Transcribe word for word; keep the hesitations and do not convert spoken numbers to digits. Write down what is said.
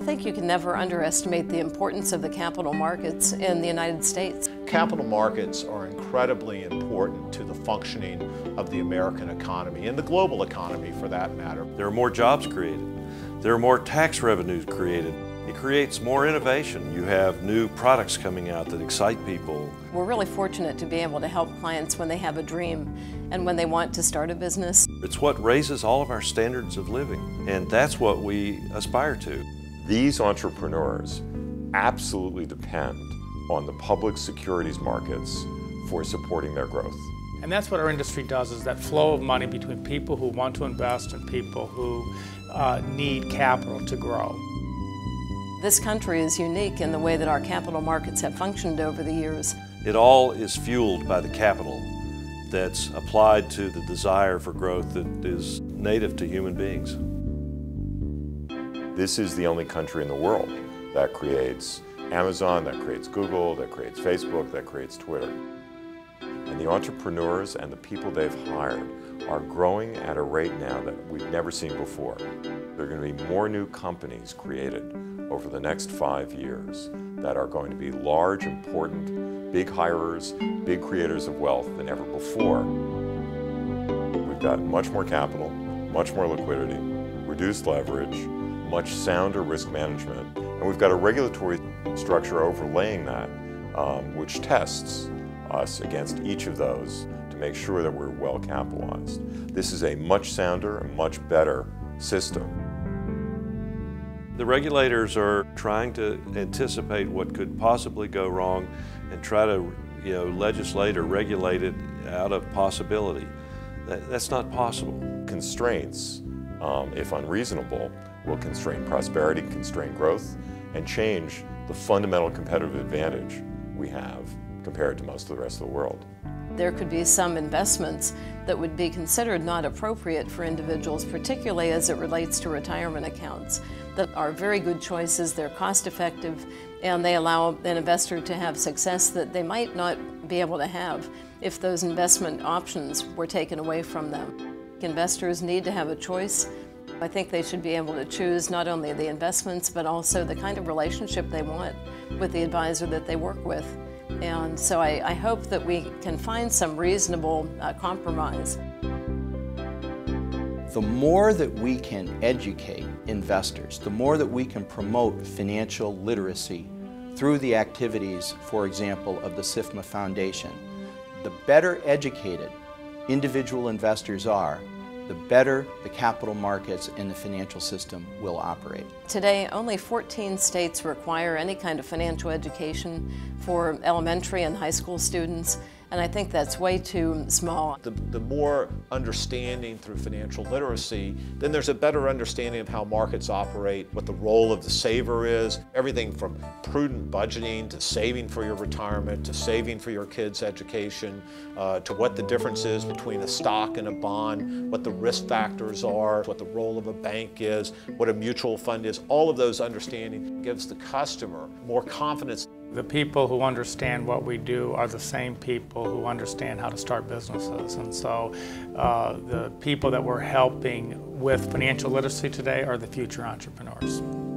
think you can never underestimate the importance of the capital markets in the United States. Capital markets are incredibly important to the functioning of the American economy and the global economy for that matter. There are more jobs created. There are more tax revenues created. It creates more innovation. You have new products coming out that excite people. We're really fortunate to be able to help clients when they have a dream and when they want to start a business. It's what raises all of our standards of living, and that's what we aspire to. These entrepreneurs absolutely depend on the public securities markets for supporting their growth. And that's what our industry does, is that flow of money between people who want to invest and people who uh, need capital to grow. This country is unique in the way that our capital markets have functioned over the years. It all is fueled by the capital that's applied to the desire for growth that is native to human beings. This is the only country in the world that creates Amazon, that creates Google, that creates Facebook, that creates Twitter. And the entrepreneurs and the people they've hired are growing at a rate now that we've never seen before. There are going to be more new companies created over the next five years that are going to be large, important, big hirers, big creators of wealth than ever before. We've got much more capital, much more liquidity, reduced leverage, much sounder risk management, and we've got a regulatory structure overlaying that, um, which tests us against each of those to make sure that we're well capitalized. This is a much sounder and much better system. The regulators are trying to anticipate what could possibly go wrong and try to, you know, legislate or regulate it out of possibility. That, that's not possible. Constraints, um, if unreasonable, will constrain prosperity, constrain growth, and change the fundamental competitive advantage we have compared to most of the rest of the world. There could be some investments that would be considered not appropriate for individuals, particularly as it relates to retirement accounts, that are very good choices, they're cost effective, and they allow an investor to have success that they might not be able to have if those investment options were taken away from them. Investors need to have a choice. I think they should be able to choose not only the investments, but also the kind of relationship they want with the advisor that they work with. And so I, I hope that we can find some reasonable uh, compromise. The more that we can educate investors, the more that we can promote financial literacy through the activities, for example, of the SIFMA Foundation, the better educated individual investors are, the better the capital markets and the financial system will operate. Today, only fourteen states require any kind of financial education for elementary and high school students, and I think that's way too small. The, the more understanding through financial literacy, then there's a better understanding of how markets operate, what the role of the saver is, everything from prudent budgeting to saving for your retirement, to saving for your kids' education, uh, to what the difference is between a stock and a bond, what the risk factors are, what the role of a bank is, what a mutual fund is. All of those understanding gives the customer more confidence. The people who understand what we do are the same people who understand how to start businesses. And so uh, the people that we're helping with financial literacy today are the future entrepreneurs.